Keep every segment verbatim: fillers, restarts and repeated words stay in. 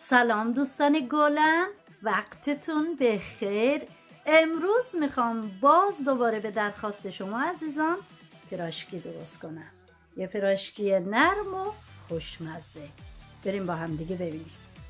سلام دوستان گلم، وقتتون بخیر. امروز میخوام باز دوباره به درخواست شما عزیزان پیراشکی درست کنم. یه پیراشکی نرم و خوشمزه. بریم با هم دیگه ببینیم.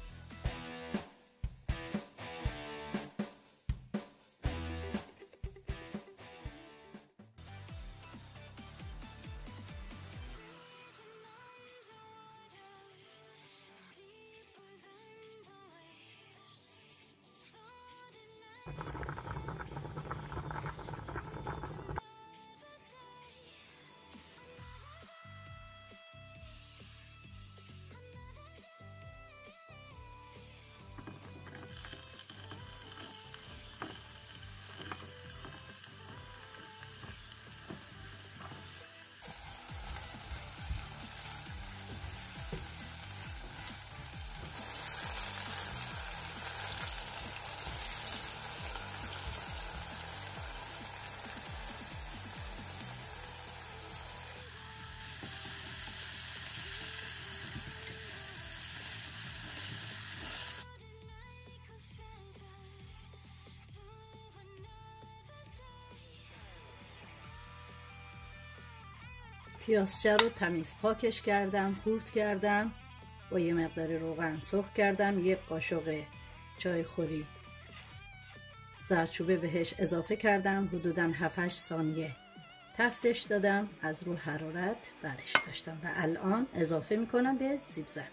پیازچه رو تمیز پاکش کردم، خورد کردم، با یه مقدار روغن سرخ کردم، یک قاشق چای خوری زردچوبه بهش اضافه کردم، حدوداً هفت هشت ثانیه تفتش دادم، از رو حرارت برش داشتم و الان اضافه میکنم به سیب زمینی.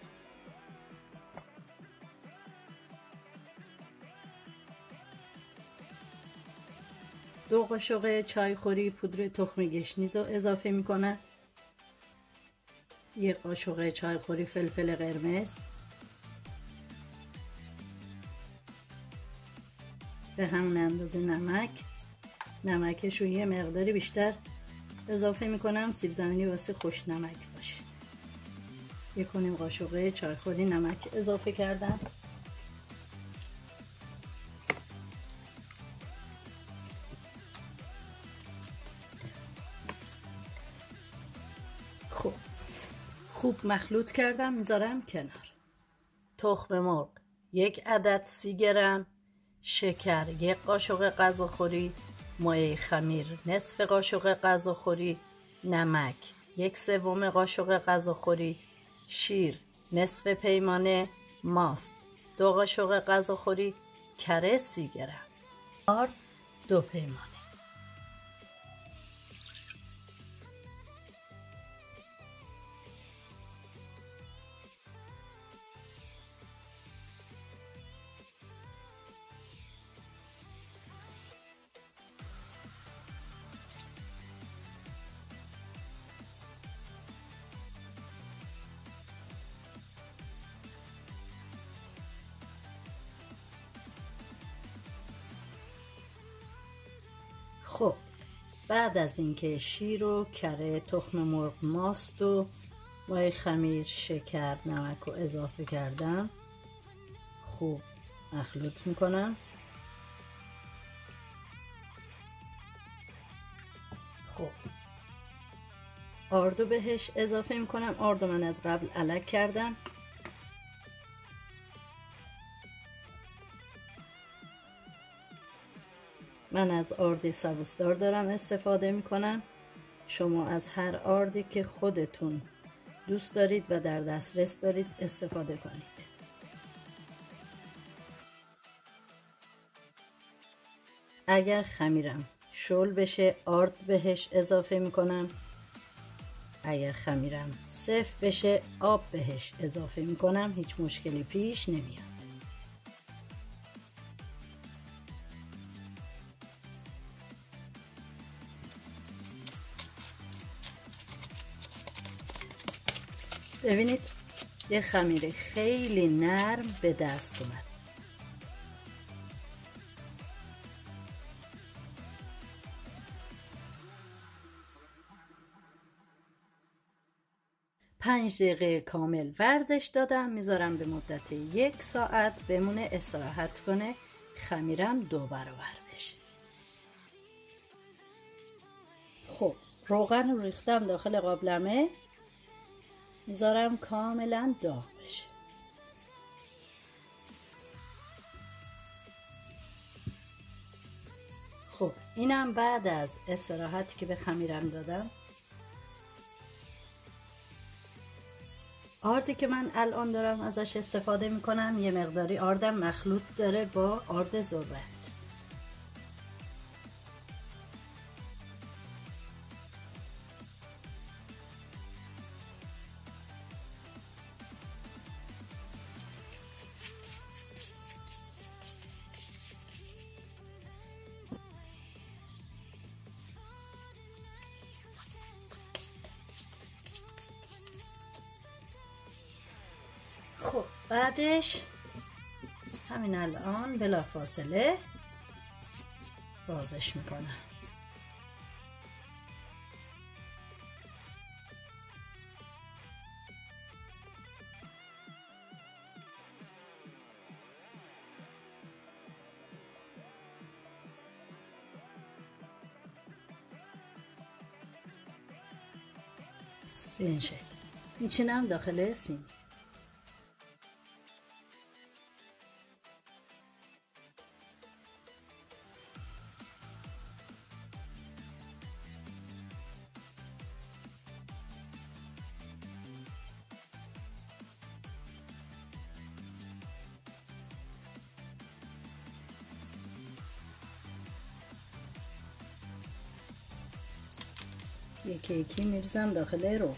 دو قاشق چای خوری پودر تخم گشنیز رو اضافه میکنم، یک قاشق چای خوری فلفل قرمز، به همون اندازه نمک، نمکش رو یه مقداری بیشتر اضافه میکنم، سیب زمینی واسه خوش نمک باشه. یک و نیم قاشق چای خوری نمک اضافه کردم. خوب خوب مخلوط کردم، میذارم کنار. تخم مرغ یک عدد سی گرم، شکر یک قاشق غذاخوری، مایع خمیر نصف قاشق غذاخوری، نمک یک سوم قاشق غذاخوری، شیر نصف پیمانه، ماست دو قاشق غذاخوری، کره سی گرم، آرد دو پیمانه. خب بعد از اینکه شیر و کره تخم مرغ ماست و مایع خمیر شکر نمک رو اضافه کردم، خوب مخلوط میکنم. خب آردو بهش اضافه میکنم. آردو من از قبل الک کردم. من از آرد سبوسدار دارم استفاده میکنم. شما از هر آردی که خودتون دوست دارید و در دسترس دارید استفاده کنید. اگر خمیرم شل بشه آرد بهش اضافه میکنم. اگر خمیرم صفر بشه آب بهش اضافه میکنم. هیچ مشکلی پیش نمیاد. ببینید یه خمیر خیلی نرم به دست اومد. پنج دقیقه کامل ورزش دادم. میذارم به مدت یک ساعت بمونه استراحت کنه، خمیرم دو برابر بشه. خب روغن رو ریختم داخل قابلمه، میذارم کاملا داغ بشه. خب اینم بعد از استراحتی که به خمیرم دادم. آردی که من الان دارم ازش استفاده میکنم یه مقداری آردم مخلوط داره با آرد ذرت. خب بعدش همین الان بلافاصله بازش میکنم. به این شکل میچینم داخل سینی. یکی یکی میریزم داخل روغن.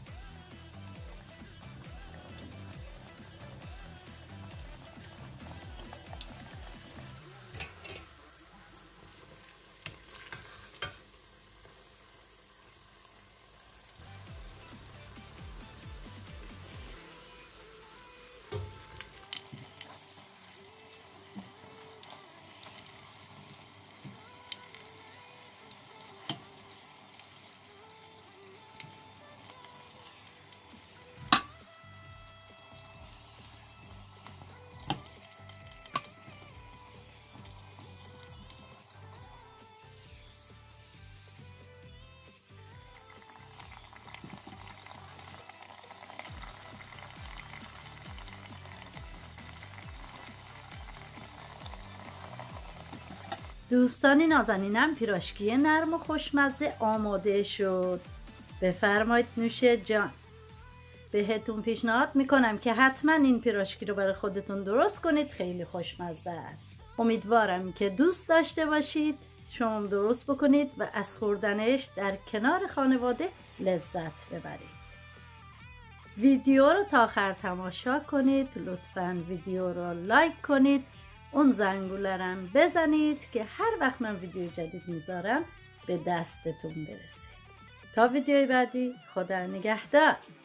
دوستانی نازنینم پیراشکی نرم و خوشمزه آماده شد. بفرمایید نوش جان. بهتون پیشنهاد میکنم که حتما این پیراشکی رو برای خودتون درست کنید، خیلی خوشمزه است. امیدوارم که دوست داشته باشید، شما درست بکنید و از خوردنش در کنار خانواده لذت ببرید. ویدیو رو تا آخر تماشا کنید، لطفاً ویدیو رو لایک کنید، اون زنگولرم بزنید که هر وقت من ویدیو جدید میذارم به دستتون برسه. تا ویدیوی بعدی، خدا نگهدار.